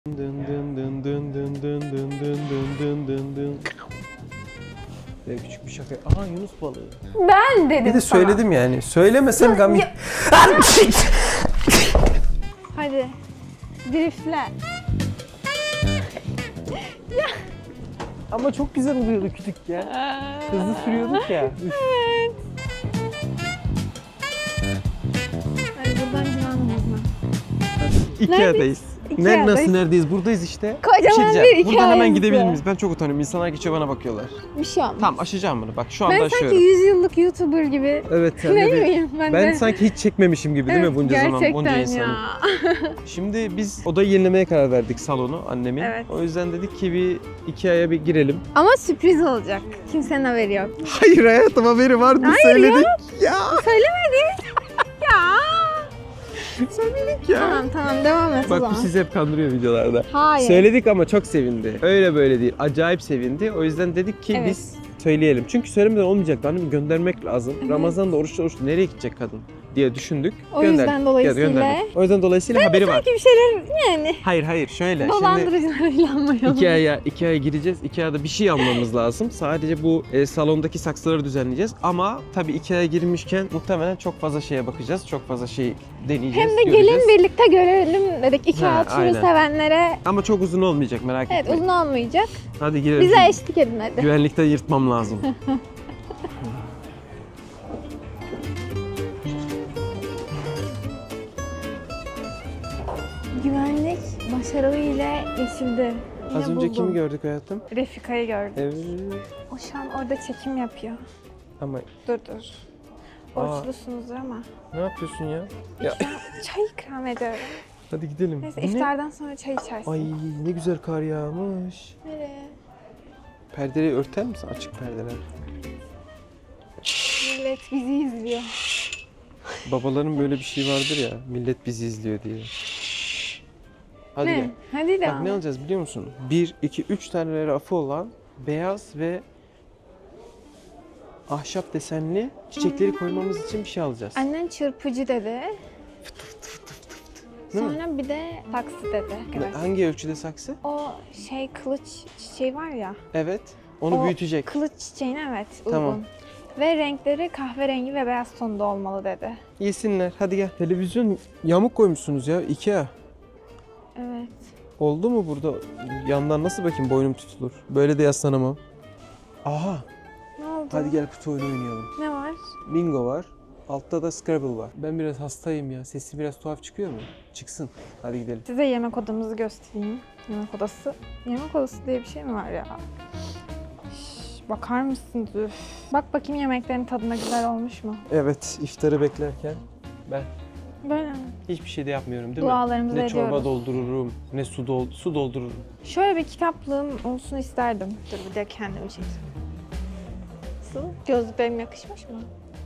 Dın dın dın dın dın dın dın dın dın dın dın. Küçük bir şaka. Aha Yunus balığı. Ben dedim Bir de sana. söyledim yani. Söylemesem gam. Hadi. Driftle. Ama çok güzel oluyordu küçük ya. Hızlı sürüyorduk ya. Üf. Evet. Hadi buradan güvenmiyorum ben. Ikea'dayız. Ikea'dayız. Neredeyiz? Buradayız işte. Kocaman bir Ikea Buradan hemen evimiz gidebilir var. miyiz? Ben çok utanıyorum. İnsanlar geçiyor bana bakıyorlar. Bir şey olmaz. Tamam aşacağım bunu. Bak şu anda Ben aşıyorum. sanki 100 yıllık YouTuber gibi. Evet. Değil miyim? Ben de. sanki hiç çekmemişim gibi değil mi bunca zaman, bunca gerçekten insanı. ya. Şimdi biz odayı yenilemeye karar verdik, salonu annemin. Evet. O yüzden dedik ki bir Ikea'ya bir girelim. Ama sürpriz olacak. Kimsenin haberi yok. Hayır hayatım, haberi vardı, söyledik. Ya. Söylemedi. Ya. Söyledik ya. Tamam devam et o Bak bu zaman. sizi hep kandırıyor videolarda. Hayır. Söyledik ama çok sevindi. Öyle böyle değil. Acayip sevindi. O yüzden dedik ki Evet. biz söyleyelim. Çünkü söylemeden olmayacak. Hani göndermek lazım. Evet. Ramazan'da oruçlu nereye gidecek kadın diye düşündük. O yüzden Gönderdik. dolayısıyla- Gönderdik. O yüzden dolayısıyla haberi var. Sanki bir şeyler yani. Hayır şöyle. Şimdi Dolandırıcılara inanmayalım. Ikea'ya gireceğiz. Ikea'da bir şey almamız lazım. Sadece bu salondaki saksıları düzenleyeceğiz. Ama tabii Ikea'ya girmişken muhtemelen çok fazla şeye bakacağız. Çok fazla şey deneyeceğiz. Hem de göreceğiz. gelin birlikte görelim dedik. Ikea turu aynen. sevenlere. Ama çok uzun olmayacak, merak Evet etmeyin. uzun olmayacak. Hadi girelim. Bize eşlik edin hadi. Güvenlikte yırtmam lazım. Güvenlik başarılı ile geçildi. Yine Az önce buldum. kimi gördük hayatım? Refika'yı gördüm. Evet. O şu an orada çekim yapıyor. Ama Dur. Oruçlusunuzdur ama. ne yapıyorsun ya? Ya Şu an çay ikram ediyorum. hadi gidelim. Neyse Bu ne? iftardan sonra çay içersin. Ay ne güzel kar yağmış. Nereye? Perdeleri örter misin? Açık perdeler. Millet bizi izliyor. Babaların böyle bir şey vardır ya. Millet bizi izliyor diye. Hadi Ne? gel. Hadi Bak devam. ne alacağız biliyor musun? 1, 2, 3 tane rafı olan beyaz ve ahşap desenli çiçekleri koymamız için bir şey alacağız. Annen çırpıcı dedi. Değil mi? Sonra bir de saksı dedi. Evet. Hangi ölçüde saksı? O kılıç çiçeği var ya. Evet. Onu o büyütecek. Kılıç çiçeğine evet uygun. Tamam. Ve renkleri kahverengi ve beyaz tonda olmalı dedi. Yesinler. Hadi gel. Televizyon yamuk koymuşsunuz ya. Ikea. Evet. Oldu mu burada? Yandan nasıl bakayım boynum tutulur? Böyle de yaslanamam. Aha. Ne oldu? Hadi gel kutu oyunu oynayalım. Ne var? Bingo var. Altta da Scrabble var. Ben biraz hastayım ya. Sesi biraz tuhaf çıkıyor mu? Çıksın. Hadi gidelim. Size yemek odamızı göstereyim. Yemek odası. Yemek odası diye bir şey mi var ya? Bakar mısınız? Üf. Bak bakayım yemeklerin tadına güzel olmuş mu? Evet, iftarı beklerken ben Böyle mi? hiçbir şey de yapmıyorum değil Dualarımızı mi? Ne çorba ediyoruz. doldururum, ne su doldururum. Şöyle bir kitaplığım olsun isterdim. Dur bir de kendimi çekeyim. Nasıl? Gözlüklerim yakışmış mı?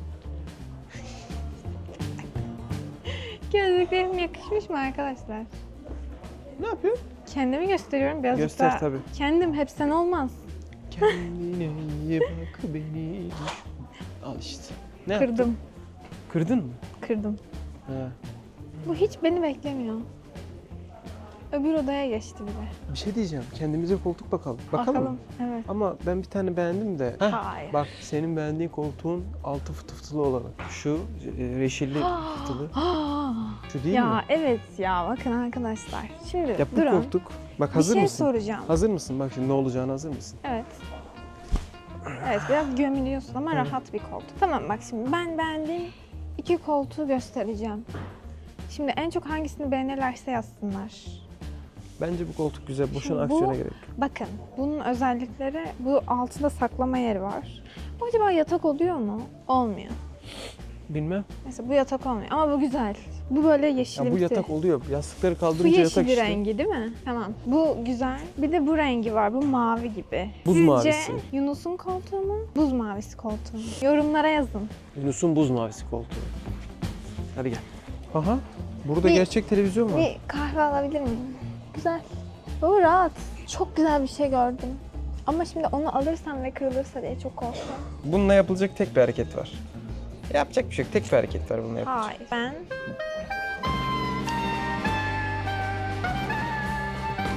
Gözlüklerim yakışmış mı arkadaşlar? Ne yapıyorsun? Kendimi gösteriyorum birazcık Göster daha. tabii. Kendim hep sen olmaz. Kendine iyi bak beni düşün. Al işte. Ne yaptın? Kırdım. Kırdın mı? Kırdım. Ha. Bu hiç beni beklemiyor. Öbür odaya geçti bir de. Bir şey diyeceğim. Kendimize koltuk bakalım. Bakalım mı? Evet. Ama ben bir tane beğendim de. Heh, Hayır. bak senin beğendiğin koltuğun altı fıtı fıtılı olanı. Şu reşilli fıtılı. Şu değil ya mi? evet ya bakın arkadaşlar. Şimdi Ya bu durun. koltuk. Bak Bir hazır şey mısın? soracağım. Hazır mısın? Bak şimdi ne olacağını hazır mısın? Evet. Evet biraz gömülüyorsun ama Hı. rahat bir koltuk. Tamam bak şimdi ben beğendiğim iki koltuğu göstereceğim. Şimdi en çok hangisini beğenirlerse yazsınlar. Bence bu koltuk güzel. Boşuna Şimdi bu- aksiyona gerek yok. Bakın bunun özellikleri bu altında saklama yeri var. Acaba yatak oluyor mu? Olmuyor. Bilmem. Mesela bu yatak olmuyor ama bu güzel. Bu böyle yeşilimsi. Ya bu yatak oluyor. Yastıkları Bu kaldırınca yeşil yatak işte. rengi değil mi? Tamam. Bu güzel. Bir de bu rengi var. Bu mavi gibi. Buz Sizce mavisi. Yunus'un koltuğu mu? Buz mavisi koltuğu mu? Yorumlara yazın. Yunus'un buz mavisi koltuğu. Hadi gel. Aha. Burada Bir- gerçek televizyon var. Bir kahve alabilir miyim? Güzel. Bu rahat. Çok güzel bir şey gördüm. Ama şimdi onu alırsam ve kırılırsa diye çok korkuyorum. Bununla yapılacak tek bir hareket var. Yapacak bir şey yok. Tek bir hareket var bununla yapılacak. Hayır. Ben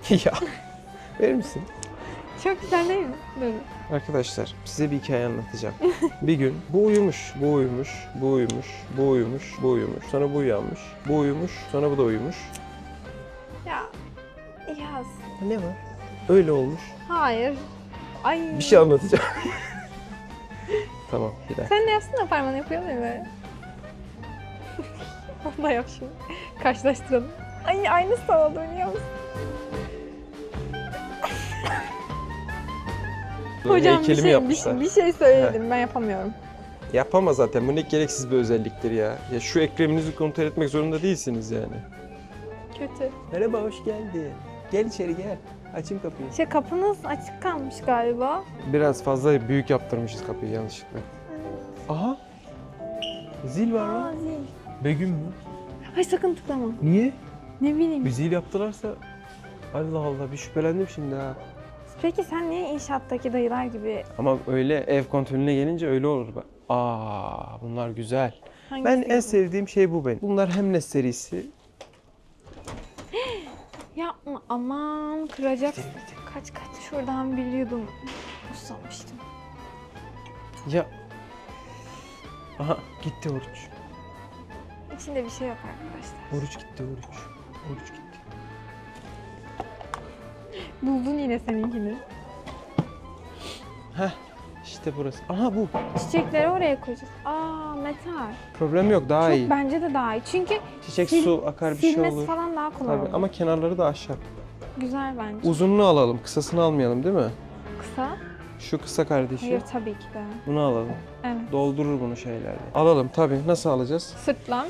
Ya verir misin? Çok güzel değil mi? Dur. Arkadaşlar size bir hikaye anlatacağım. Bir gün bu uyumuş, bu uyumuş, bu uyumuş, bu uyumuş, bu uyumuş. Sonra bu uyanmış, bu uyumuş, sonra bu da uyumuş. Ya yaz. Ne var? Öyle olmuş. Hayır. Ay. Bir şey anlatacağım. Tamam, bir dakika. Sen de yapsana, parmağını yapıyor muyum böyle? Onu da yap şimdi. Karşılaştıralım. Ay aynısı oldu biliyor musun? Hocam bir Heykelimi şey, yapmışlar. bir şey söyledim, ben yapamıyorum. Yapamaz zaten. Bu ne gereksiz bir özelliktir ya. Ya şu ekleminizi kontrol etmek zorunda değilsiniz yani. Kötü. Merhaba, hoş geldin. Gel içeri gel. Açayım kapıyı. Kapınız açık kalmış galiba. Biraz fazla büyük yaptırmışız kapıyı yanlışlıkla. Aha. Zil var Aa mı? zil. Begüm mü? Ay sakın tıklama. Niye? Ne bileyim. Bir zil yaptılarsa Allah Allah bir şüphelendim şimdi ha. Peki sen niye inşaattaki dayılar gibi? Ama öyle ev kontrolüne gelince öyle olur bak. Aa bunlar güzel. Hangisi Ben en gibi? sevdiğim şey bu benim. Bunlar Hemnes serisi. Yapma aman kıracaksın. Kaç şuradan biliyordum. Usanmıştım. Ya. Aha gitti oruç. İçinde bir şey yok arkadaşlar. Oruç gitti oruç. Oruç gitti. Buldun yine seninkini. Heh işte burası. Aha bu. Çiçekleri oraya koyacağız. Aa metal. Problem yok daha Çok iyi. bence de daha iyi. Çünkü Çiçek sil- su akar bir şey silmesi olur. falan daha kolay Tabii olur. ama kenarları da ahşap. Güzel bence. Uzununu alalım, kısasını almayalım değil mi? Kısa. Şu kısa kardeşi. Hayır tabii ki de. Bunu alalım. Evet. Doldurur bunu şeylerle. Alalım tabii. Nasıl alacağız? Sırtlan.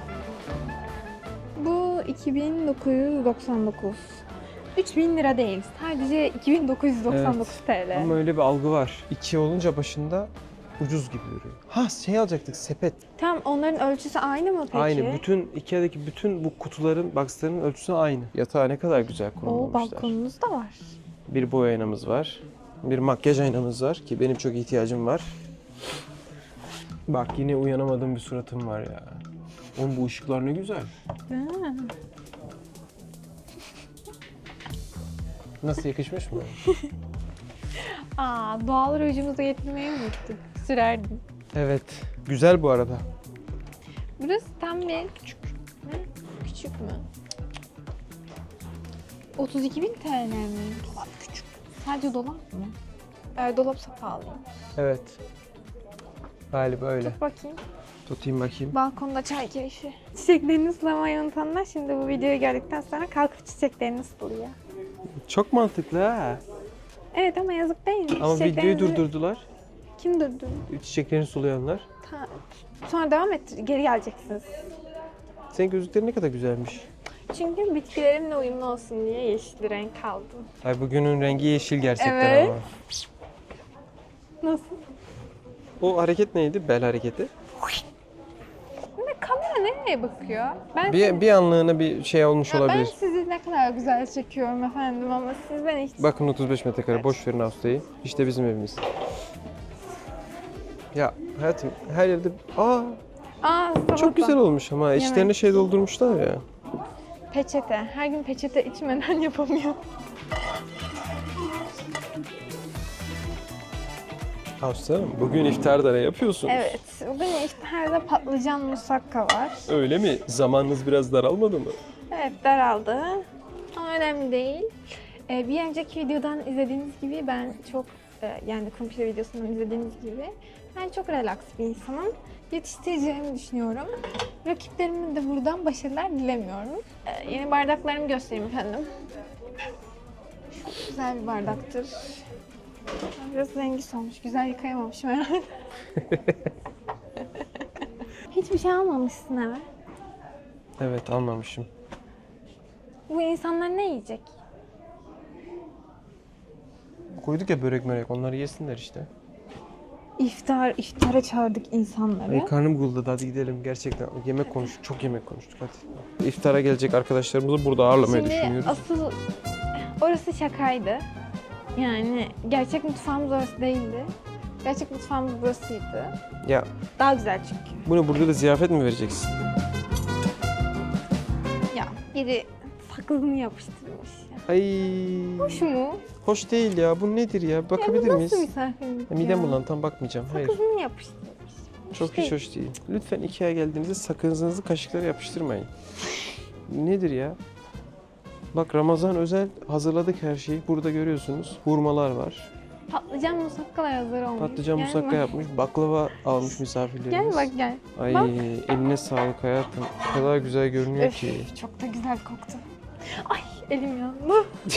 Bu 2999. 3000 lira değil. Sadece 2999 TL. Ama öyle bir algı var. 2 olunca başında ucuz gibi duruyor. Ha şey alacaktık sepet. Tam onların ölçüsü aynı mı peki? Aynı. Bütün Ikea'daki bütün bu kutuların, boxların ölçüsü aynı. Yatağı ne kadar güzel O konumlamışlar. balkonumuz da var. Bir boy aynamız var. Bir makyaj aynamız var ki benim çok ihtiyacım var. Bak yine uyanamadığım bir suratım var ya. Oğlum bu ışıklar ne güzel. Ha. Nasıl yakışmış mı? Aa, doğal rujumuzu getirmeyi unuttuk. Sürerdim. Evet. Güzel bu arada. Burası tam bir küçük. Ne? Küçük mü? 32.000 TL mi? Dolap küçük. Sadece dolap mı? Dolapsa pahalıymış. Evet. Galiba öyle. Tut bakayım. Tutayım bakayım. Balkonda çay keyfi. Çiçeklerini sulamayı unutanlar şimdi bu videoyu gördükten sonra kalkıp çiçeklerini suluyor. Çok mantıklı ha. Evet ama yazık değil mi? Ama videoyu Çiçeklerinizi- durdurdular. Kim durdurdu? Çiçeklerini sulayanlar. Sonra devam et. Geri geleceksiniz. Senin gözlüklerin ne kadar güzelmiş. Çünkü bitkilerimle uyumlu olsun diye yeşil renk aldım. Ay bugünün rengi yeşil gerçekten Evet. ama. Nasıl? O hareket neydi? Bel hareketi. Ne kamera nereye bakıyor? Ben Bir anlığına bir şey olmuş ben olabilir. sizi ne kadar güzel çekiyorum efendim ama siz beni hiç... Bakın 35 metrekare. Boş verin hastayı. İşte bizim evimiz. Ya hayatım her yerde... Aa Aa, çok güzel olmuş ama içlerine Yemek. şey doldurmuşlar ya. Peçete. Her gün peçete içmeden yapamıyorum. Aslanım bugün iftarda ne yapıyorsunuz? Evet. Bugün iftarda patlıcan musakka var. Öyle mi? Zamanınız biraz daralmadı mı? Evet daraldı. Ama önemli değil. Bir önceki videodan izlediğiniz gibi ben çok yani komple videosundan izlediğiniz gibi ben çok relax bir insanım. Yetiştireceğimi düşünüyorum. Rakiplerime de buradan başarılar dilemiyorum. Yeni bardaklarımı göstereyim efendim. Çok güzel bir bardaktır. Biraz rengi solmuş. Güzel yıkayamamışım herhalde. Hiçbir şey almamışsın eve. Evet almamışım. Bu insanlar ne yiyecek? Koyduk ya börek mörek onları yesinler işte. İftara çağırdık insanları. Ay karnım guldadı hadi gidelim gerçekten yemek konuştuk çok yemek konuştuk hadi. İftara gelecek arkadaşlarımızı burada ağırlamayı Şimdi düşünüyoruz. asıl orası şakaydı. Yani gerçek mutfağımız orası değildi. Gerçek mutfağımız burasıydı. Ya Daha güzel çünkü. bunu burada da ziyafet mi vereceksin? Ya biri sakızını yapıştırmış ya. Ay. Hoş mu? Hoş değil ya. Bu nedir ya? Bakabilir ya bu miyiz? nasıl misafirlik ya? Midem bulantan bakmayacağım. Hayır. Sakızını yapıştırmış. Çok hiç hoş değil. Lütfen Ikea'ya geldiğinizde sakızınızı kaşıklara yapıştırmayın. Nedir ya? Bak Ramazan özel hazırladık her şeyi. Burada görüyorsunuz. Hurmalar var. Patlıcan musakkalar hazır olmuş. Patlıcan Gel musakka bak. yapmış. Baklava almış misafirlerimiz. Gel bak gel. Ay Bak. eline sağlık hayatım. O kadar güzel görünüyor Öf, ki. çok da güzel koktu. Ay elim yandı.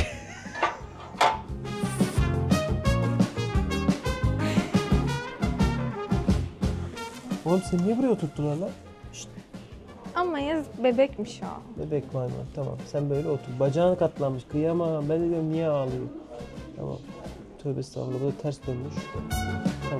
Oğlum sen niye buraya oturttular lan? Ama yaz bebekmiş o. Bebek maymun tamam sen böyle otur. Bacağını katlanmış kıyamam. Ben de diyorum niye ağlıyor? Tamam. Tövbe estağfurullah bu da ters dönmüş. Tamam.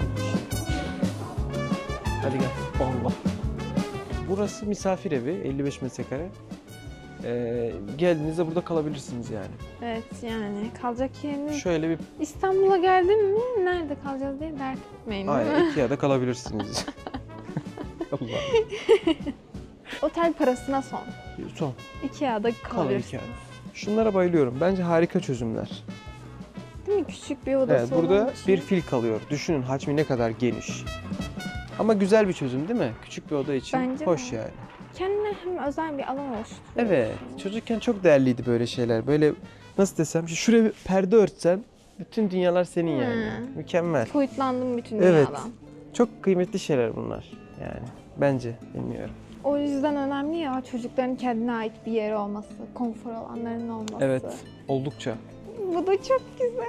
Hadi gel. Allah. Burası misafir evi 55 metrekare. Geldiğinizde burada kalabilirsiniz yani. Evet yani kalacak yeriniz. Şöyle bir İstanbul'a geldim mi nerede kalacağız diye dert etmeyin değil mi? aynen Ikea'da kalabilirsiniz. Allah. Otel parasına son. Son. Ikea'da Kalın kalabilirsin. Ikea'da. Şunlara bayılıyorum. Bence harika çözümler. Değil mi? Küçük bir odası Evet, burada olan için. bir fil kalıyor. Düşünün hacmi ne kadar geniş. Ama güzel bir çözüm değil mi? Küçük bir oda için. Bence Hoş de. yani. Kendine hem özel bir alan oluşturuyor. Evet. Çocukken çok değerliydi böyle şeyler. Böyle nasıl desem şuraya bir perde örtsen bütün dünyalar senin yani. Mükemmel. Kuyutlandım bütün Evet. dünyadan. Çok kıymetli şeyler bunlar yani. Bence bilmiyorum. O yüzden önemli ya çocukların kendine ait bir yeri olması, konfor alanlarının olması. Evet. Oldukça. Bu da çok güzel.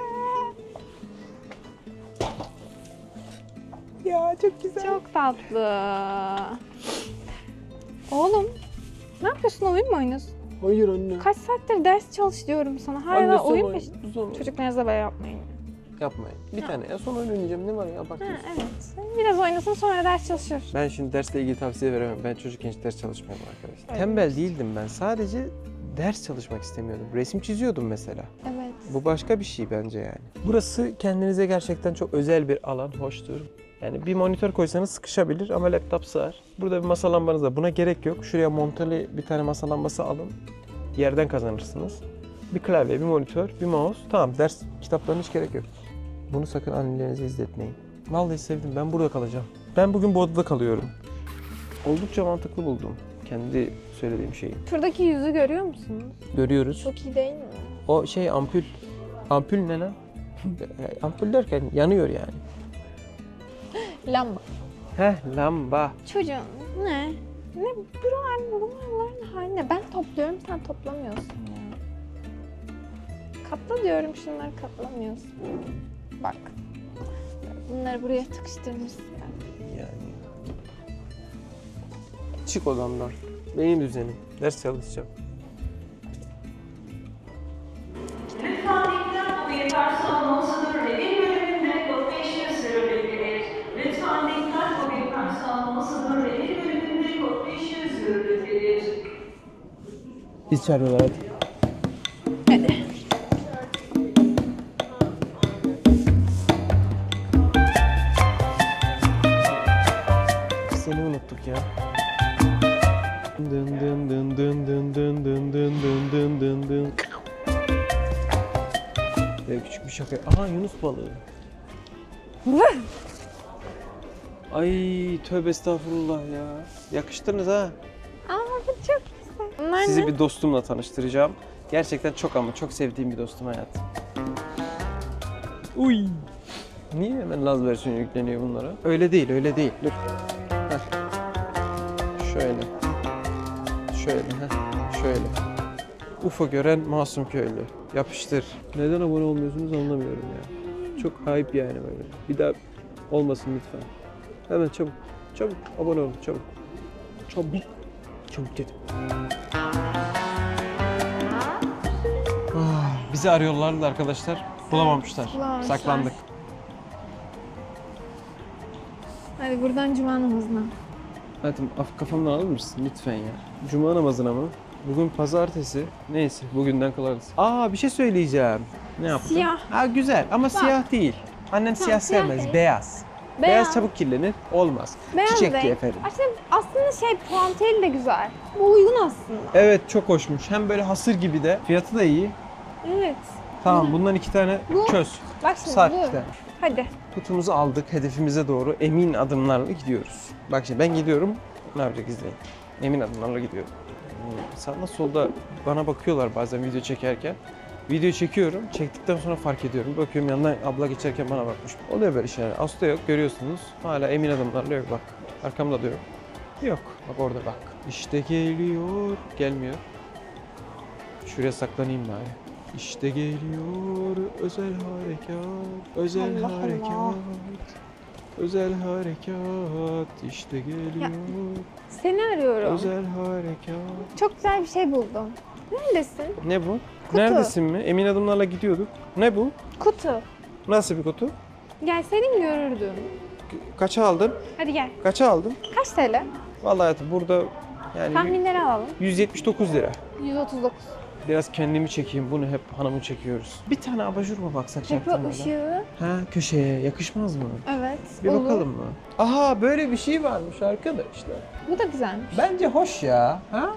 Ya çok güzel. Çok tatlı. Oğlum, ne yapıyorsun? Oyun mu oynuyorsun? Hayır anne. Kaç saattir ders çalış diyorum sana. Hala oyun peşinde. Çocuklarınızla böyle yapmayın. Yapmayın. Bir tane. En son oyun oynayacağım. Ne var ya? Ha, Abartıyorsun. evet. Biraz oynasın sonra ders çalışır. Ben şimdi dersle ilgili tavsiye veremem. Ben çocukken hiç ders çalışmıyorum arkadaşlar. Evet. Tembel değildim ben. Sadece ders çalışmak istemiyordum. Resim çiziyordum mesela. Evet. Bu başka bir şey bence yani. Burası kendinize gerçekten çok özel bir alan. Hoştur. Yani bir monitör koysanız sıkışabilir ama laptop sığar. Burada bir masa lambanız var. Buna gerek yok. Şuraya monteli bir tane masa lambası alın. Yerden kazanırsınız. Bir klavye, bir monitör, bir mouse. Tamam ders kitaplarına hiç gerek yok. Bunu sakın annelerinize izletmeyin. Vallahi sevdim. Ben burada kalacağım. Ben bugün bu odada kalıyorum. Oldukça mantıklı buldum. Kendi söylediğim şeyi. Şuradaki yüzü görüyor musunuz? Görüyoruz. Çok iyi değil mi? O şey ampul. Ampul ne lan? Ampul derken yanıyor yani. Lamba. Heh lamba. Çocuğum ne? Ne buraların haline? Ben topluyorum sen toplamıyorsun ya. Katla diyorum şunları katlamıyorsun. Bak. Bunları buraya tıkıştırmışsın. Yani. Çık odamdan. Benim düzenim. Ders çalışacağım. Lütfen dikkat bu yetersiz olmasıdır ve bir bölümünde kod 500 sürülür. Lütfen dikkat bu yetersiz olmasıdır ve bir bölümünde kod 500 sürülür. Biz çağırıyorlar hadi. Seni unuttuk ya. Dın dın dın dın dın dın dın dın dın dın dın dın. Küçük bir şaka. Aha Yunus balığı. Ay tövbe estağfurullah ya. Yakıştınız ha. Aa bu çok güzel. Bunlar Sizi ne? bir dostumla tanıştıracağım. Gerçekten çok ama çok sevdiğim bir dostum hayatım. Uy. Niye hemen Laz versiyonu yükleniyor bunlara? Öyle değil, öyle değil. Dur. Heh. Şöyle. Şöyle, heh. Şöyle. UFO gören masum köylü. Yapıştır. Neden abone olmuyorsunuz anlamıyorum ya. Çok ayıp yani böyle. Bir daha olmasın lütfen. Hemen çabuk. Çabuk abone olun çabuk. Çabuk. Çabuk dedim. Bizi arıyorlardı arkadaşlar. Bulamamışlar. Bulamamışlar. Saklandık. Hadi buradan cuma namazına. Hayatım kafamdan alır mısın lütfen ya? Cuma namazına mı? Bugün pazartesi. Neyse bugünden kalarız. Aa bir şey söyleyeceğim. Ne yaptın? Siyah. Ha güzel ama siyah değil. Annen siyah siyah sevmez. değil. Beyaz. Beyaz çabuk kirlenir. Olmaz. Beyaz Çiçekçi renk. efendim. Aslında puantiyeli de güzel. Bu uygun aslında. Evet çok hoşmuş. Hem böyle hasır gibi de. Fiyatı da iyi. Evet. Tamam bundan 2 tane Bu- çöz. Bak şimdi Sarp bu. 2 tane. Hadi. Kutumuzu aldık. Hedefimize doğru emin adımlarla gidiyoruz. Bak şimdi ben gidiyorum. Ne yapacak izleyin. Emin adımlarla gidiyorum. Sağda solda bana bakıyorlar bazen video çekerken. Video çekiyorum. Çektikten sonra fark ediyorum. Bakıyorum yanından abla geçerken bana bakmış. Oluyor böyle şeyler. Aslı yok görüyorsunuz. Hala emin adımlarla yok bak. Arkamda da yok. Yok. Bak orada bak. İşte geliyor. Gelmiyor. Şuraya saklanayım bari. İşte geliyor özel harekat. Özel Allah harekat. Allah. Özel harekat. İşte geliyor. Seni arıyorum. Özel harekat. Çok güzel bir şey buldum. Neredesin? Ne bu? Kutu. Neredesin mi? Emin adımlarla gidiyorduk. Ne bu? Kutu. Nasıl bir kutu? Gelseydin görürdüm. Kaça aldın? Hadi gel. Kaça aldın? Kaç TL? Vallahi hayatım burada yani Tahminleri alalım. 179 lira. 139. Biraz kendimi çekeyim. Bunu hep hanımı çekiyoruz. Bir tane abajur mu baksak Tepe çaktırmadan? ışığı. Ha köşeye yakışmaz mı? Evet. Bir olur. bakalım mı? Aha böyle bir şey varmış arkadaşlar. Bu da güzelmiş. Bence hoş ya. Ha?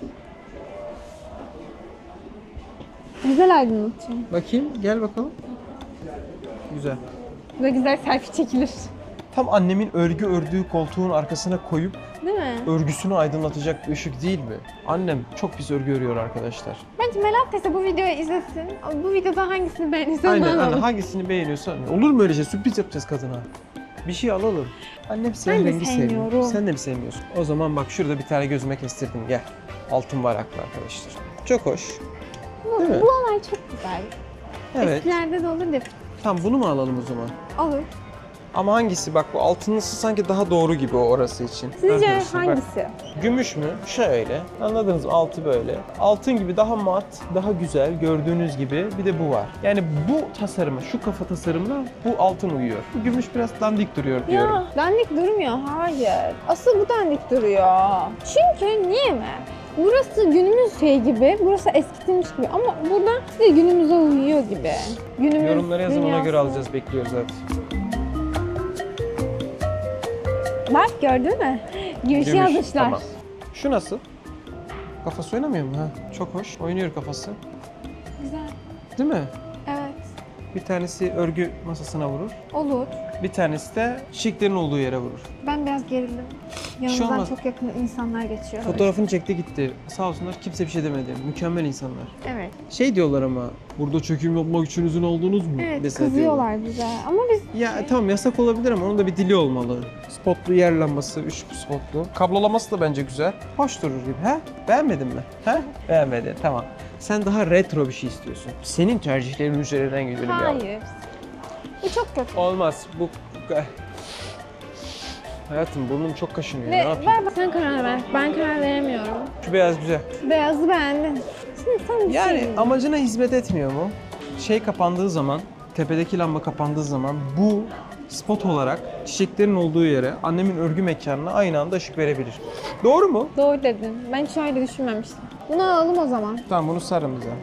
Güzel aydınlatıyor. Bakayım gel bakalım. Güzel. Bu da güzel selfie çekilir. Tam annemin örgü ördüğü koltuğun arkasına koyup Değil mi? örgüsünü aydınlatacak bir ışık değil mi? Annem çok pis örgü örüyor arkadaşlar. Bence Melahat teyze bu videoyu izlesin. Bu videodan hangisini beğenirse onu Aynen alalım. hangisini beğeniyorsan. Olur mu öyle şey? Sürpriz yapacağız kadına. Bir şey alalım. Annem siyah Ben de rengi sevmiyor. sevmiyorum. Sen de mi sevmiyorsun? O zaman bak şurada bir tane gözüme kestirdim gel. Altın varaklı arkadaşlar. Çok hoş. Değil mi? Bu olay çok güzel. Evet. Eskilerde de olur da Tamam bunu mu alalım o zaman? olur. Ama hangisi? Bak bu altınlısı sanki daha doğru gibi o orası için. Sizce Arkadaşlar, bak. hangisi? Gümüş mü? Şöyle. Anladınız mı? Altı böyle. Altın gibi daha mat, daha güzel gördüğünüz gibi bir de bu var. Yani bu tasarıma, şu kafa tasarımla bu altın uyuyor. Bu gümüş biraz dandik duruyor diyorum. Ya dandik durmuyor. Hayır. Asıl bu dandik duruyor. Çünkü niye mi? Burası günümüz gibi, burası eskitilmiş gibi ama burada de günümüze uyuyor gibi. Günümüz Yorumlara yazın ona göre dünyası. alacağız bekliyoruz zaten. Bak gördün mü? Gümüş yazmışlar. Tamam. Şu nasıl? Kafası oynamıyor mu? Ha? Çok hoş. Oynuyor kafası. Güzel. Değil mi? Evet. Bir tanesi örgü masasına vurur. Olur. Bir tanesi de çiçeklerin olduğu yere vurur. Ben biraz gerildim. şey Yanımızdan olmaz. çok yakın insanlar geçiyor. Fotoğrafını çekti gitti. Sağ olsunlar kimse bir şey demedi. Mükemmel insanlar. Evet. Şey diyorlar ama burada çekim yapmak için izin aldınız mı? Evet, Mesela kızıyorlar bize. Ama biz diyorlar. Ya tamam yasak olabilir ama onun da bir dili olmalı. Spotlu yer lambası, 3 spotlu. Kablolaması da bence güzel. Hoş durur gibi. He? Beğenmedin mi? He? Beğenmedin. Tamam. Sen daha retro bir şey istiyorsun. Senin tercihlerin üzerinden gidelim ya. hayır. Bu çok kötü. Olmaz. Bu hayatım burnum çok kaşınıyor. Ne Ve yapayım? ver bak sen karar ver. Ben karar veremiyorum. Şu beyaz güzel. Beyazı beğendin. Şimdi sen bir Yani şey diyeyim. amacına hizmet etmiyor mu? Şey kapandığı zaman, tepedeki lamba kapandığı zaman bu spot olarak çiçeklerin olduğu yere, annemin örgü mekanına aynı anda ışık verebilir. Doğru mu? Doğru dedin. Ben hiç öyle düşünmemiştim. Bunu alalım o zaman. Tamam bunu sarın bize.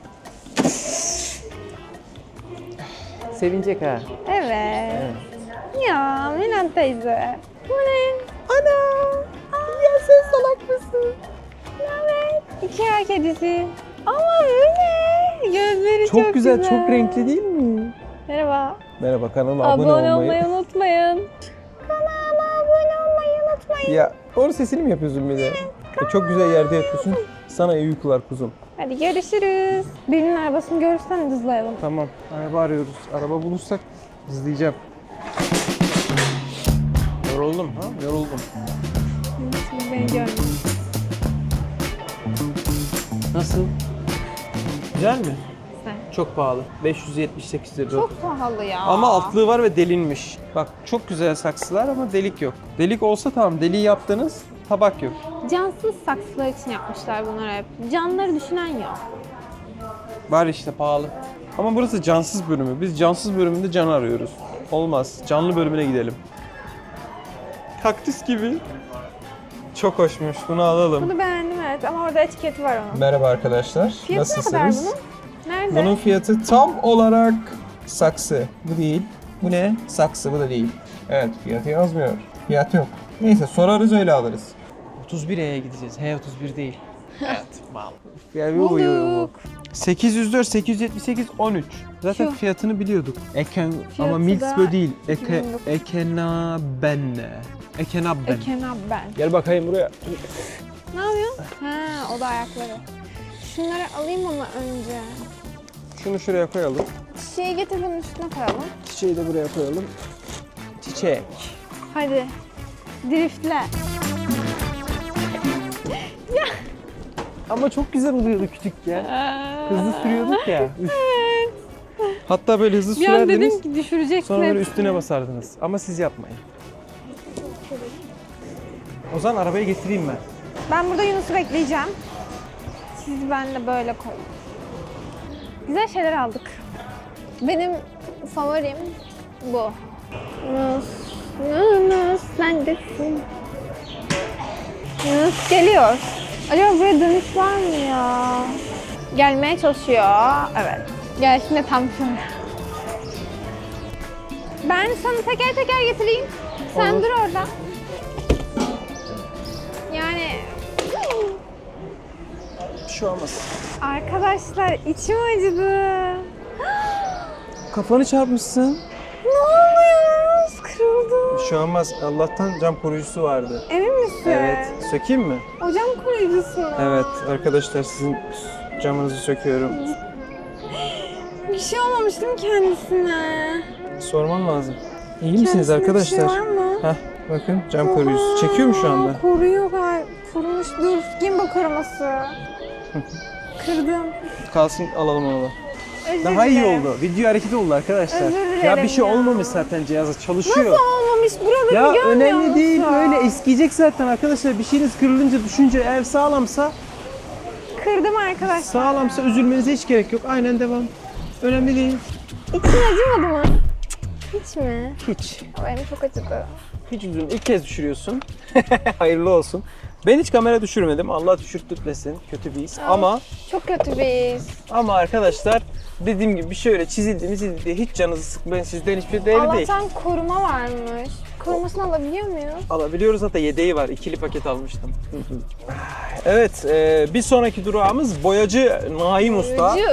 Sevinecek ha. Evet. Ya Milan teyze. Bu ne? Ana! Ya sen salak mısın? Evet. İki ay kedisi. Ama bu ne? Gözleri çok, güzel, çok renkli değil mi? Merhaba. Merhaba, kanalıma Abone olmayı unutmayın. Kanalıma abone olmayı unutmayın. Ya, doğru sesini mi yapıyorsun bir de? Çok güzel yerde yapıyorsun. Sana iyi uykular kuzum. Hadi görüşürüz. Birinin arabasını görürsen hızlayalım. Tamam, araba arıyoruz. Araba bulursak hızlayacağım. Yoruldum ha, yoruldum. Şimdi beni görmeyin. Nasıl? Güzel mi? Güzel. Çok pahalı. 578 lira. Çok pahalı ya. Ama altlığı var ve delinmiş. Bak çok güzel saksılar ama delik yok. Delik olsa tamam, deliği yaptınız, tabak yok. Cansız saksılar için yapmışlar bunları hep. Canları düşünen yok. Var işte pahalı. Ama burası cansız bölümü. Biz cansız bölümünde can arıyoruz. Olmaz. Canlı bölümüne gidelim. Kaktüs gibi. Çok hoşmuş. Bunu alalım. Bunu beğendim evet ama orada etiketi var onun. Merhaba arkadaşlar. Fiyatı ne kadar bunun? Nerede? Bunun fiyatı tam olarak saksı. Bu değil. Bu ne? Saksı. Bu da değil. Evet, fiyatı yazmıyor. Fiyat yok. Neyse sorarız öyle alırız. 31'e gideceğiz. H31 değil. Evet, mal. Bulduk. 804, 878, 13. Zaten Şu. fiyatını biliyorduk. Ama Fiyatı Milks da böyle değil. 2009. Ekenabben. Ekenabben. Gel bakayım buraya. Ne yapıyorsun? Ha, o da ayakları. Şunları alayım ama önce. Şunu şuraya koyalım. Çiçeği getir bunun üstüne koyalım. Çiçeği de buraya koyalım. Çiçek. Hadi. Driftle. Ama çok güzel oluyordu küçükken. Hızlı sürüyorduk ya. Üf. Hatta böyle hızlı Bir an sürerdiniz. dedim ki düşüreceksin Sonra böyle hepsini. üstüne basardınız. Ama siz yapmayın. O zaman arabayı getireyim ben. Ben burada Yunus'u bekleyeceğim. Siz benle böyle koyun. Güzel şeyler aldık. Benim favorim bu. Yunus, Yunus neredesin? Yunus geliyor. Acaba buraya dönüş var mı ya? Gelmeye çalışıyor. Evet. Gelsin de tam şuraya. Ben sana teker teker getireyim. Sen Olur. dur orada. Yani Bir şey olmaz. arkadaşlar içim acıdı. Kafanı çarpmışsın. Ne oluyor? Kırıldı. Bir şey olmaz. Allah'tan cam koruyucusu vardı. Emin misin? Evet. Sökeyim mi? Hocam koruyucusu mu? Evet. Arkadaşlar sizin camınızı söküyorum. Bir şey olmamış değil mi kendisine? Sormam lazım. İyi misiniz Kendisine arkadaşlar? Bir şey var mı? Heh, bakın cam koruyucusu. Çekiyor mu şu anda? Koruyor galiba. Kurumuş. Dur. Gimbal koruması. Kırdım. Kalsın alalım onu da. Özür Daha iyi dilerim. oldu. Video hareketi oldu arkadaşlar. Özür Ya dilerim bir şey ya. olmamış zaten cihaza çalışıyor. Nasıl olmamış? Buraları Ya görmüyor önemli musun? değil, öyle eskiyecek zaten arkadaşlar. Bir şeyiniz kırılınca, düşünce eğer sağlamsa Kırdım arkadaşlar. üzülmenize hiç gerek yok. Aynen devam. Önemli değil. İçin acımadı mı? Hiç mi? Hiç. Benim çok acıdı. Hiç üzülme. İlk kez düşürüyorsun. Hayırlı olsun. Ben hiç kamera düşürmedim. Allah düşürtmesin. Kötü bir his. Çok kötü bir his. Ama arkadaşlar dediğim gibi bir şey öyle çizildi hiç canınızı sıkmayın. Sizden hiçbir değeri değil. Allah'tan koruma varmış. Korumasını alabiliyor muyuz? Alabiliyoruz, hatta yedeği var. İkili paket almıştım. Evet, bir sonraki durağımız boyacı Naim Usta. Acı.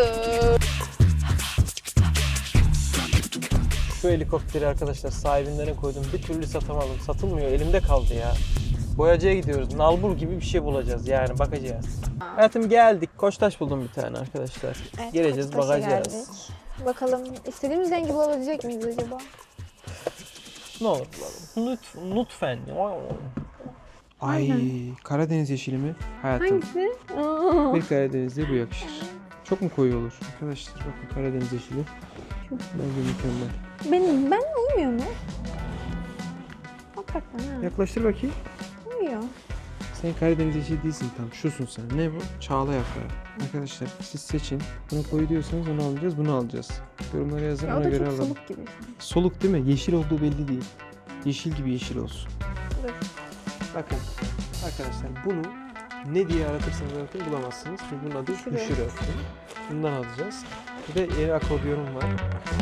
Şu helikopteri arkadaşlar sahibinden koydum. Bir türlü satamadım. Satılmıyor. Elimde kaldı ya. Boyacıya gidiyoruz. Nalbur gibi bir şey bulacağız. Yani bakacağız. Hayatım geldik. Koçtaş buldum bir tane arkadaşlar. Evet, Geleceğiz, Koçtaş'a bakacağız. geldik. Bakalım istediğimiz rengi bulabilecek miyiz acaba? Ne olur bulalım. Lütfen. Ay, Karadeniz yeşili mi? Hayatım. Hangisi? Aa. Bir Karadeniz'de bu yakışır. Çok mu koyu olur? Arkadaşlar bakın Karadeniz yeşili. Bence mükemmel. Ben uymuyor mu? Hakikaten ha. Yaklaştır bakayım. Uyuyor. Sen Karadeniz yeşili değilsin tam. Şusun sen. Ne bu? Çağla yaprağı. Arkadaşlar siz seçin. Bunu koyu diyorsanız onu alacağız, bunu alacağız. Yorumlara yazın, Ya o ona da göre çok alalım. soluk gibi. Soluk değil mi? Yeşil olduğu belli değil. Yeşil gibi yeşil olsun. Dur. Bakın arkadaşlar bunu ne diye aratırsanız aratın bulamazsınız. Çünkü bunun adı Şuraya. hüşür örtü. Bundan alacağız. Bir de yeni akordeonum var.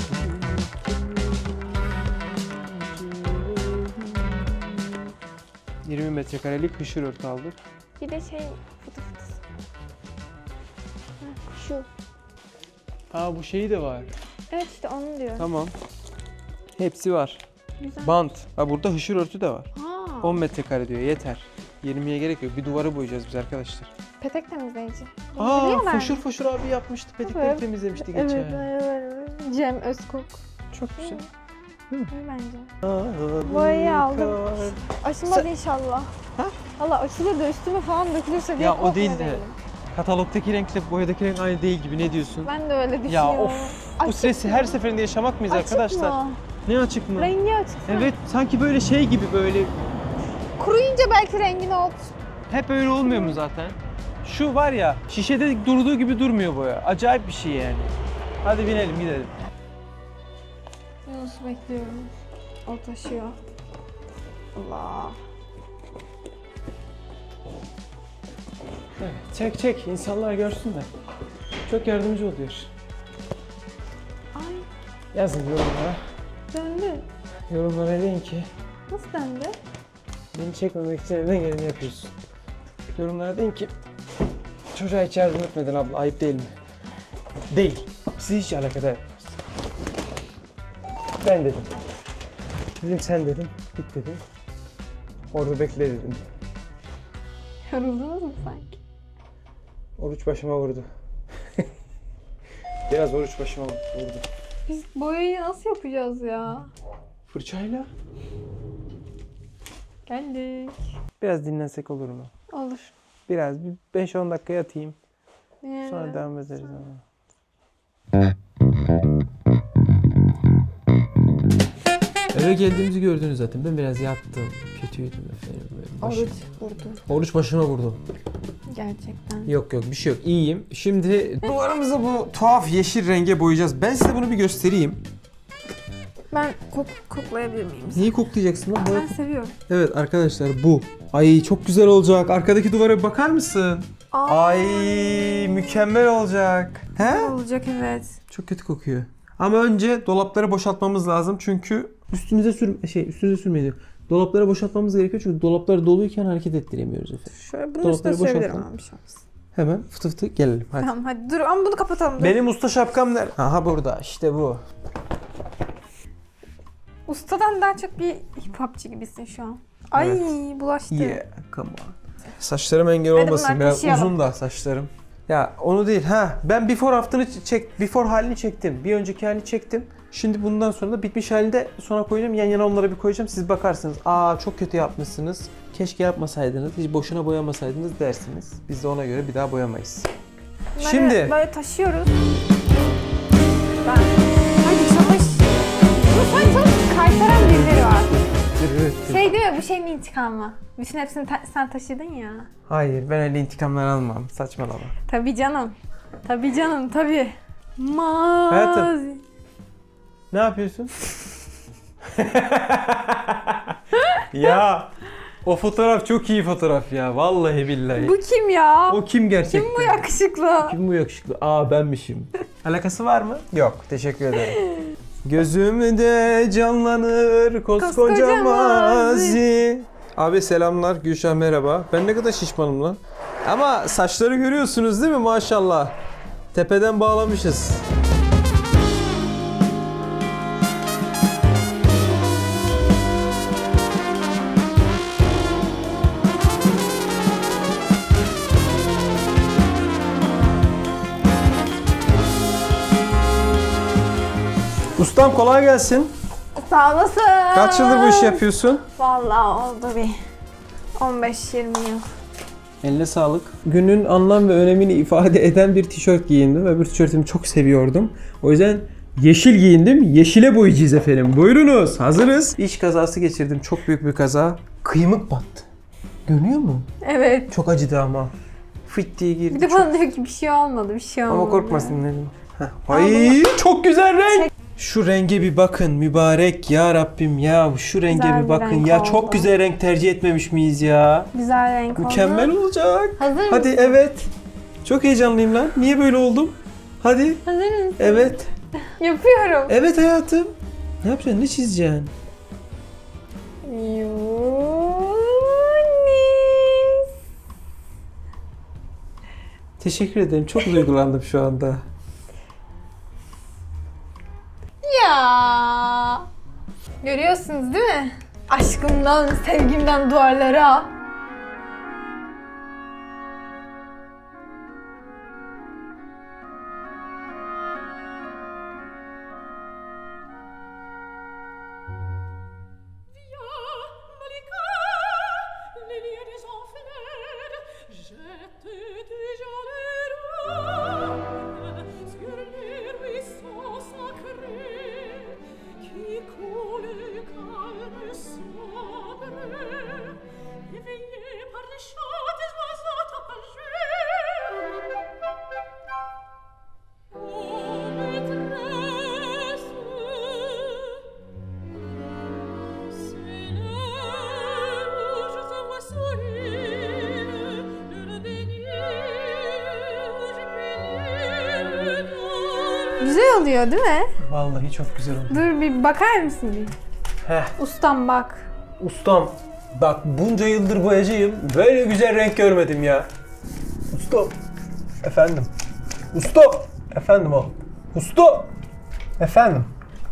...20 metrekarelik hışır örtü aldık. Bir de şey fıtı fıtısı. Şu. Aa bu şeyi de var. Evet işte onu diyorum. Tamam. Hepsi var. Güzel. Bant. Ha burada hışır örtü de var. Ha. 10 metrekare diyor, yeter. 20'ye gerek yok. Bir duvarı boyayacağız biz arkadaşlar. Petek temizleyici. Bunu Aa biliyorlar mı? foşur foşur abi yapmıştı. Petekleri Evet. temizlemişti Evet, geçen. evet. Cem Özkok. Çok güzel. İyi bence. Boyayı aldım. Aşılmaz inşallah. Ha? Valla açılır da üstüme falan dökülürse diye Ya o korkma değil de değilim. katalogdaki renkle boyadaki renk aynı değil gibi, ne diyorsun? Ben de öyle düşünüyorum. Ya of, bu Açık stresi mı? her seferinde yaşamak mıyız Açık arkadaşlar? mı? Ne açık mı? Rengi açık. Evet, sanki böyle şey gibi böyle Kuruyunca belki rengini ol. hep öyle olmuyor mu zaten? Şu var ya, şişede durduğu gibi durmuyor boya. Acayip bir şey yani. Hadi binelim gidelim. Nasıl bekliyorum? O taşıyor. Allah. Evet, çek insanlar görsün de. Çok yardımcı oluyor. Ay Yazın yorumlara. döndü. Yorumlara deyin ki Nasıl dendi? beni çekmemek için elinden geleni yapıyorsun. Yorumlara deyin ki çocuğa hiç yardım etmedin abla, ayıp değil mi? Değil. Sizi hiç alakadar etmez. Ben dedim. Dedim sen dedim. Git dedim. Orada bekle dedim. Yoruldunuz mu sanki? Oruç başıma vurdu. Biraz oruç başıma vurdu. Biz boyayı nasıl yapacağız ya? Fırçayla. Geldik. Biraz dinlensek olur mu? Olur. Biraz bir 5-10 dakika yatayım. Yani. Sonra devam ederiz ama. Eve geldiğimizi gördünüz zaten. Ben biraz yattım. Kötüydüm efendim. Oruç vurdu. Oruç başıma vurdu. Gerçekten. Yok bir şey yok. İyiyim. Şimdi duvarımızı bu tuhaf yeşil renge boyayacağız. Ben size bunu bir göstereyim. Ben koklayabilir miyim? Neyi koklayacaksın lan? Ben seviyorum. Evet arkadaşlar bu. Ay çok güzel olacak. Arkadaki duvara bir bakar mısın? Ay mükemmel olacak. He? Olacak evet. Çok kötü kokuyor. Ama önce dolapları boşaltmamız lazım çünkü üstünüze sürmeyin. Dolapları boşaltmamız gerekiyor çünkü dolaplar doluyken hareket ettiremiyoruz efendim. Şöyle bunu Dolapları üstüne sürebilirim boşaltalım. ama bir şey olmaz. Hemen fıtı fıtı gelelim hadi. Tamam hadi dur ama bunu kapatalım. Dur. Benim usta şapkam nerede? Aha burada işte bu. Ustadan daha çok bir hip hopçı gibisin şu an. Ay bulaştı. Yeah, come on. Saçlarım engel Hadi olmasın. bunları Biraz taşıyalım. uzun da saçlarım. Ya onu değil ben before halini çektim. Bir önceki halini çektim. Şimdi bundan sonra da bitmiş halinde sonra koyacağım. Yan yana onlara bir koyacağım. Siz bakarsınız. Aa çok kötü yapmışsınız. Keşke yapmasaydınız. Hiç boşuna boyamasaydınız dersiniz. Biz de ona göre bir daha boyamayız. Bunları Şimdi böyle taşıyoruz. Hadi çalış. Bu sen çok kaytaran birileri var. evet. Şey değil mi bu şeyin intikamı. Bütün hepsini sen taşıdın ya. Hayır ben öyle intikamlar almam. Saçmalama. Tabii canım. Tabii canım tabii. Hayatım. Ne yapıyorsun? Ya o fotoğraf çok iyi fotoğraf ya. Vallahi billahi. Bu kim ya? O kim gerçekten? Kim bu yakışıklı? Kim bu yakışıklı? Aa benmişim. Alakası var mı? Yok. Teşekkür ederim. Gözümde canlanır koskoca Koskoca mazi. Abi selamlar. Gülşah merhaba. Ben ne kadar şişmanım lan. Ama saçları görüyorsunuz değil mi maşallah. Tepeden bağlamışız. Ustam kolay gelsin. Sağ olasın. Kaç yıldır bu işi yapıyorsun? Vallahi oldu bir 15-20 yıl. Eline sağlık. Günün anlam ve önemini ifade eden bir tişört giyindim. Öbür tişörtümü çok seviyordum. O yüzden yeşil giyindim. Yeşile boyayacağız efendim. Buyurunuz. Hazırız. İş kazası geçirdim. Çok büyük bir kaza. Kıymık battı. Görünüyor mu? Evet. Çok acıdı ama. Fıt diye girdi. Bir de bana diyor ki bir şey olmadı, bir şey olmadı. Ama korkmasın dedim. Ay çok güzel renk. Şu renge bir bakın mübarek ya Rabbim ya. Şu renge Güzel bir bir bakın renk ya. oldu. Çok güzel renk tercih etmemiş miyiz ya? Güzel renk oldu. Mükemmel olacak. Hazır Hadi mısın? evet. Çok heyecanlıyım lan. Niye böyle oldum? Hadi. Hazır mısın? Evet. Yapıyorum. Evet hayatım. Ne yapacaksın? Ne çizeceksin? Yunis. Teşekkür ederim. Çok duygulandım şu anda. Ya. Görüyorsunuz değil mi? Aşkımdan, sevgimden duvarlara. Güzel oluyor değil mi? Vallahi çok güzel oldu. Dur bir bakar mısın bir? Ustam bak. Ustam. Bak bunca yıldır boyacıyım. Böyle güzel renk görmedim ya. Ustam. Efendim. Usta. Efendim o. Usta. Efendim.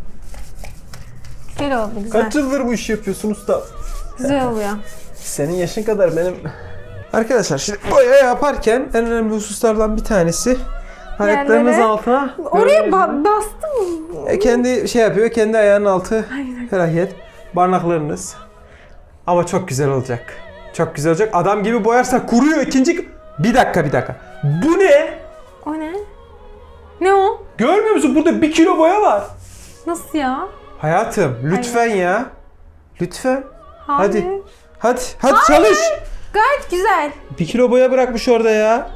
Güzel oldu, güzel. Kaç yıldır bu işi yapıyorsun usta? Güzel oluyor. Senin yaşın kadar benim. Arkadaşlar şimdi boya yaparken en önemli hususlardan bir tanesi ayaklarınız Yerlere. altına. Oraya bastım. Kendi şey yapıyor, kendi ayağının altı felaket. Barnaklarınız. Ama çok güzel olacak. Çok güzel olacak. Adam gibi boyarsak kuruyor ikinci... Bir dakika. Bu ne? O ne? Ne o? Görmüyor musun? Burada 1 kilo boya var. Nasıl ya? Hayatım lütfen ya. Lütfen. Hayır. Hadi çalış. Gayet güzel. 1 kilo boya bırakmış orada ya.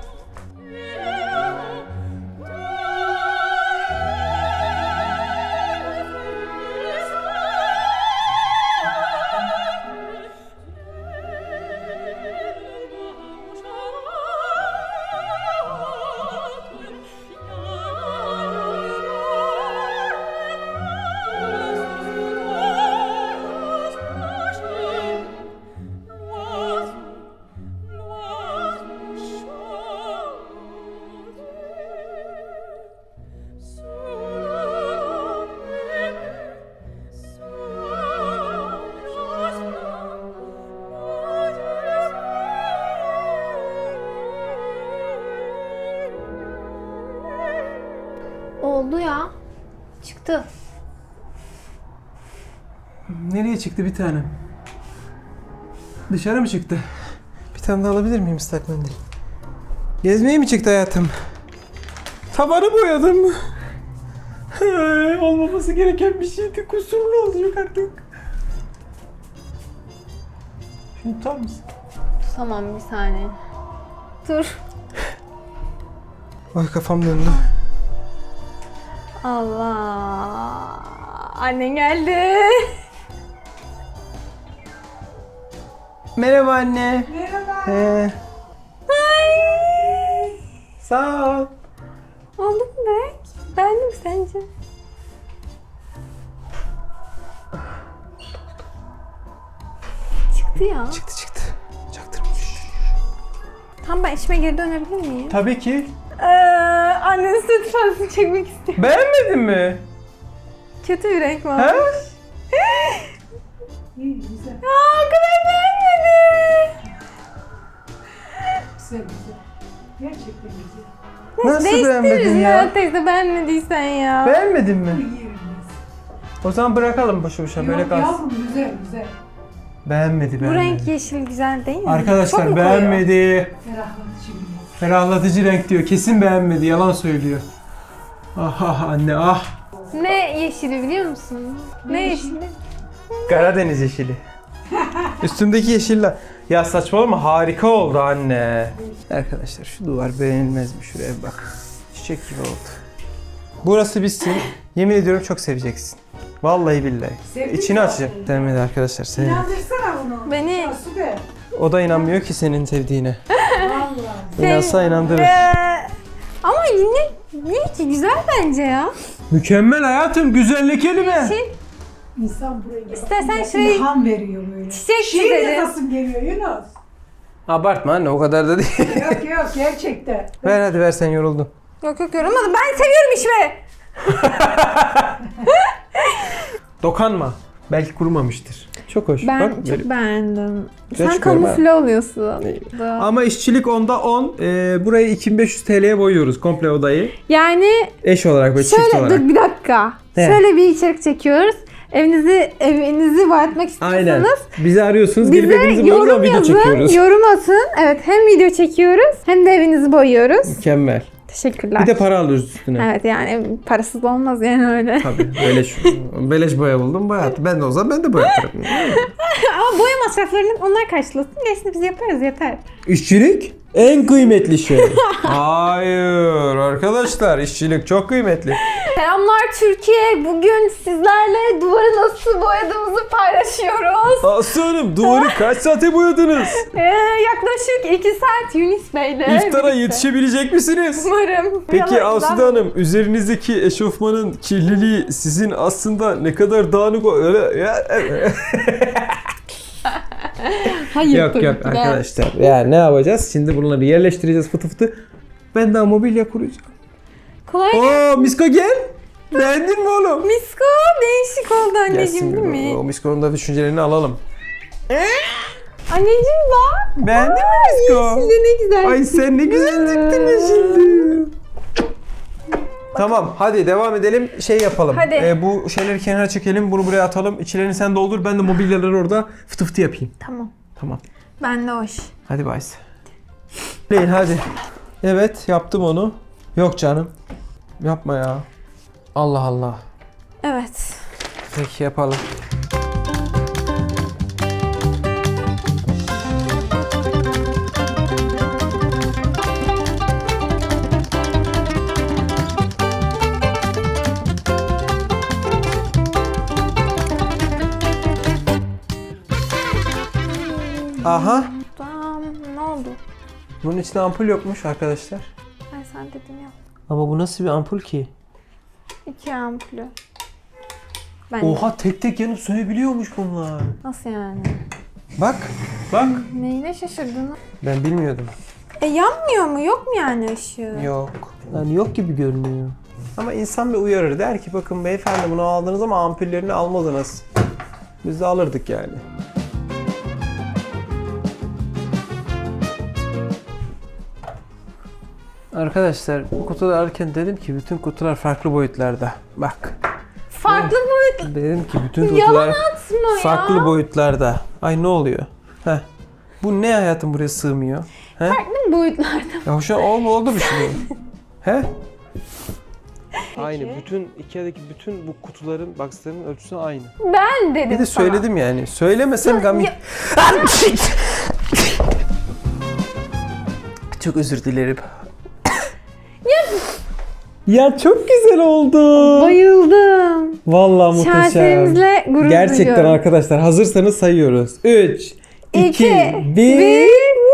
Oldu ya. Çıktı. Nereye çıktı bir tane? Dışarı mı çıktı? Bir tane daha alabilir miyim ıslak mendil? Gezmeye mi çıktı hayatım? Tavanı boyadım. Olmaması gereken bir şeydi. Kusurlu olacak artık. Şunu tutar mısın? Tamam, bir saniye. Dur. Ay kafam döndü. Allah. Annen geldi. Merhaba anne. Merhaba. Sağ ol. Oldu mu Berk? Beğendin mi sence? Çıktı ya. Çıktı. Çaktırma. Tam ben işime geri dönebilir miyim? Tabii ki. Annenin süt ifadesini çekmek istiyorum. Beğenmedin mi? Kötü bir renk var. He? İyi, güzel. Aa, o kadar beğenmedim. Güzel. Gerçekten güzel. Nasıl beğenmedin Değiştiririz ya? ya teyze, beğenmediysen ya. Beğenmedin mi? Yerimiz. O zaman bırakalım boşu boşuna böyle Yok kalsın. yavrum, güzel. Beğenmedi. Bu renk yeşil güzel değil mi? Çok Arkadaşlar mu beğenmedi. Ferahlatıcı bir renk. Ferahlatıcı renk diyor. Kesin beğenmedi. Yalan söylüyor. Ah anne ah. koyu? Ne yeşili biliyor musun? Ne yeşili? Karadeniz yeşili. Üstündeki yeşiller. Ya saçmalama, harika oldu anne. Arkadaşlar şu duvar beğenilmez mi? Şuraya bak. Çiçek gibi oldu. Burası bitsin. Yemin ediyorum çok seveceksin. Vallahi billahi. Sevdim İçini zaten. açacağım. Demedi arkadaşlar. Sevdim. İnandırsana bunu. Beni- Ya, süper. O da inanmıyor ki senin sevdiğine. Vallahi. İnansa inandırır. Ama yine ki güzel bence ya. Mükemmel hayatım. Güzellik kelime. İnsan buraya İstersen şurayı- ilham veriyor böyle. Çiçek Şiir çizelim. yazasım geliyor Yunus. Abartma anne, o kadar da değil. Yok gerçekten. Ver hadi ver, sen yoruldun. Yok yorulmadım. Ben seviyorum işimi. Dokanma. Belki kurumamıştır. Çok hoş. Ben Bak, çok böyle- beğendim. Güzel Sen çıkıyorum ha. kamufle oluyorsun. Ama işçilik 10'da 10. Burayı 2500 TL'ye boyuyoruz komple odayı. Yani Eş olarak ve çift şöyle olarak. dur bir dakika. He. Şöyle bir içerik çekiyoruz. Evinizi vaat etmek istiyorsanız Aynen. Bizi arıyorsunuz. Gelip bize evinizi boyuyoruz ama yorum video yazın, çekiyoruz. yorum atın. Evet, hem video çekiyoruz hem de evinizi boyuyoruz. Mükemmel. Teşekkürler. Bir de para alıyoruz üstüne. Evet, yani parasız olmaz yani öyle. Tabii. Beleş boya buldum. Boya. Ben de o zaman ben de boyatırım. Ama boya masraflarını onlar karşılasın. Gerisini biz yaparız, yeter. İşçilik en kıymetli şey. Hayır arkadaşlar. İşçilik çok kıymetli. Selamlar Türkiye. Bugün sizlerle duvarı nasıl boyadığımızı paylaşıyoruz. Aslı Hanım, duvarı kaç saate boyadınız? Yaklaşık 2 saat Yunus Bey'le İftara birlikte. yetişebilecek misiniz? Umarım. Peki Yalan- Aslı Hanım, üzerinizdeki eşofmanın kirliliği sizin aslında ne kadar dağınık Hayır, Yok tabii yok ki de. arkadaşlar. Yani ne yapacağız? Şimdi bunları yerleştireceğiz fıtı fıtı. Ben daha mobilya kuracağım. Kolay Oo Misko gel. Beğendin mi oğlum? Misko değişik oldu anneciğim değil mi? O Misko'nun da düşüncelerini alalım. Anneciğim bak. Beğendin mi Misko? Size ne güzel. Ay sen ne güzel çıktın ya şimdi. Tamam hadi devam edelim. Şey yapalım. Hadi. Bu şeyleri kenara çekelim. Bunu buraya atalım. İçlerini sen doldur. Ben de mobilyaları orada fıtı fıtı yapayım. Tamam. Tamam. Ben de hoş. Hadi Bays. Değil hadi. Evet yaptım onu. Yok canım. Yapma ya. Allah Allah. Evet. Peki yapalım. Aha. Tamam. Ne oldu? Bunun içinde ampul yokmuş arkadaşlar. Ay sen dedim ya. Ama bu nasıl bir ampul ki? 2 ampulü. Ben Oha tek tek yanıp sönebiliyormuş bunlar. Nasıl yani? Bak. Bak. Neyine şaşırdın? Ben bilmiyordum. Yanmıyor mu? Yok mu yani ışığı? Yok. Yani yok gibi görünüyor. Ama insan bir uyarır. Der ki bakın beyefendi bunu aldınız ama ampullerini almadınız. Biz de alırdık yani. Arkadaşlar bu kutuları alırken dedim ki bütün kutular farklı boyutlarda. Bak. Farklı boyut. Dedim ki bütün Yalan kutular atma ya. farklı boyutlarda. Ay ne oluyor? Heh. Bu ne hayatım buraya sığmıyor? He? Farklı boyutlarda. Ya şu an oldu bir şey. He? Aynı. Bütün Ikea'daki bütün bu kutuların, boxların ölçüsü aynı. Ben dedim Bir de sana. söyledim yani. Söylemesem Gami... Ya- Çok özür dilerim. Ya çok güzel oldu. Bayıldım. Vallahi muhteşem. Şaheserimizle gurur Gerçekten duyuyorum. arkadaşlar hazırsanız sayıyoruz. 3, 2, 2, 1.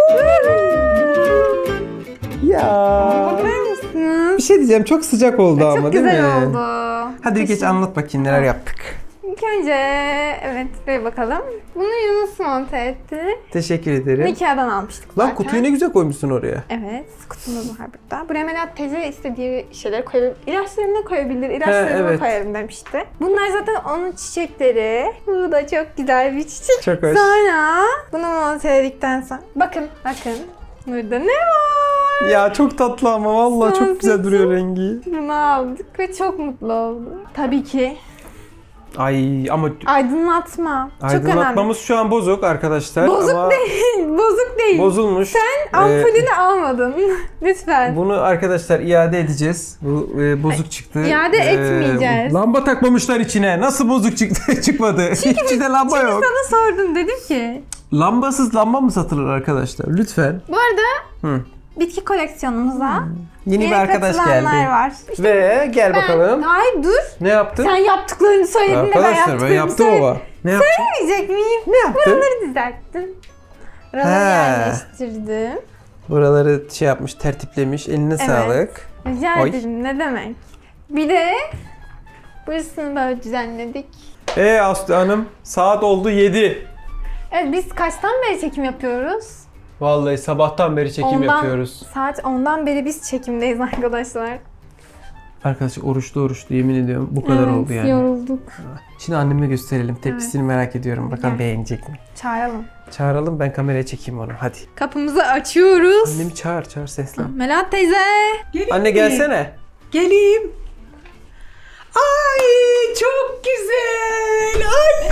Ya. Bakar mısınız? Bir şey diyeceğim çok sıcak oldu ama Çok değil mi? güzel oldu. Hadi geç anlat bakayım neler yaptık. İlk önce evet bir bakalım. Bunu Yunus monte etti. Teşekkür ederim. Ikea'dan almıştık zaten. Lan kutuyu ne güzel koymuşsun oraya. Evet, kutumuz var burada. Buraya Melahat teyze istediği şeyleri koyabilir. İlaçlarını koyabilir, ilaçlarını evet. koyarım demişti. Bunlar zaten onun çiçekleri. Bu da çok güzel bir çiçek. Çok hoş. Sonra bunu monteledikten sonra... Bakın. Burada ne var? Ya çok tatlı ama vallahi Son çok güzel duruyor seçim. rengi. Bunu aldık ve çok mutlu oldum. Tabii ki Ay ama aydınlatma. Çok önemli. aydınlatmamız şu an bozuk arkadaşlar. Bozuk ama değil, bozuk değil. Bozulmuş. Ampulünü almadın. Lütfen. Bunu arkadaşlar iade edeceğiz. Bu bozuk çıktı. İade etmeyeceğiz. Lamba takmamışlar içine. Nasıl bozuk çıktı çıkmadı? İçinde lamba yok. Sana sordum dedim ki. Lambasız lamba mı satılır arkadaşlar? Lütfen. Bu arada Hı. bitki koleksiyonumuza Yeni bir yeni arkadaş katılanlar geldi. var. İşte Ve gel bakalım. Hayır dur. Ne yaptın? Sen yaptıklarını söyledin de ben Arkadaşlar ben yaptıklarımı yaptım ama. Ne yaptın? Söylemeyecek miyim? Ne yaptın? Buraları düzelttim. Buraları He. yerleştirdim. Buraları şey yapmış, tertiplemiş. Eline sağlık. Rica Oy. ederim ne demek. Bir de burasını böyle düzenledik. Aslı Hanım saat oldu 7. Evet biz kaçtan beri çekim yapıyoruz? Vallahi sabahtan beri çekim yapıyoruz. Saat 10'dan beri biz çekimdeyiz arkadaşlar. Arkadaşlar oruçlu yemin ediyorum bu kadar oldu yani. Yorulduk. Şimdi anneme gösterelim. Tepkisini merak ediyorum. Bakalım Gel. beğenecek mi? Çağıralım. Çağıralım ben kameraya çekeyim onu. Hadi. Kapımızı açıyoruz. Annemi çağır seslen. Melahat teyze. Geleyim Anne mi? gelsene. Geleyim. Ay çok güzel. Ay.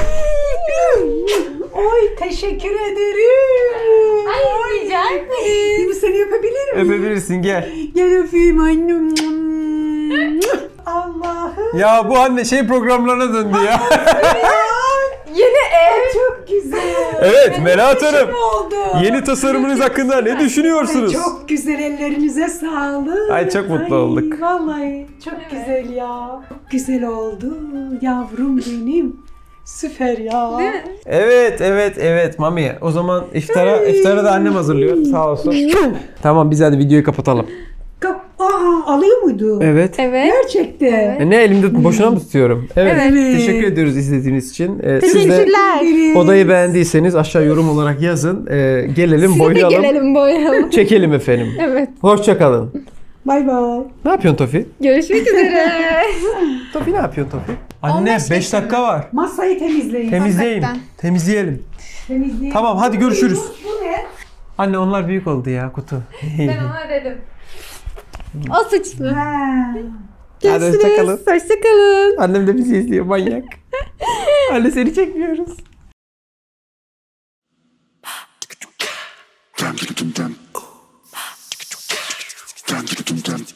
Oy teşekkür ederim. Ay, rica ederim. Bir seni öpebilir miyim? Öpebilirsin gel. Gel öpeyim annem. Allah'ım. Ya bu anne şey programlarına döndü ya. Yeni ev. Çok güzel. Evet Melahat Hanım. oldu. Yeni tasarımınız hakkında ne düşünüyorsunuz? Çok güzel, ellerinize sağlık. Ay, çok mutlu olduk. Vallahi çok güzel ya. Çok güzel oldu yavrum benim. Süper ya. Değil mi? Evet Mami. O zaman iftara da annem hazırlıyor. Sağ olsun. Tamam biz hadi videoyu kapatalım. Alıyor muydu? Evet. Evet. Gerçekten. Ne elimde boşuna mı tutuyorum? Evet. Evet. Teşekkür ediyoruz izlediğiniz için. Siz de Teşekkürler. odayı beğendiyseniz aşağı yorum olarak yazın. Gelelim boyayalım. Gelelim boyayalım. Çekelim efendim. Evet. Hoşça kalın. Bay bay. Ne yapıyorsun Tofi? Görüşmek üzere. Tofi ne yapıyorsun Tofi? Anne 15 5 dakika var. Masayı temizleyin. Temizleyin. Hakikaten. Temizleyelim. Temizleyin. Tamam, hadi görüşürüz. Bu ne? Anne onlar büyük oldu ya kutu. Ben ona dedim. O suçlu. Ha. Hadi hoşçakalın. Hoşçakalın. Annem de bizi izliyor manyak. Anne seni çekmiyoruz. Dum dum dum dum. Dum dum dum dum.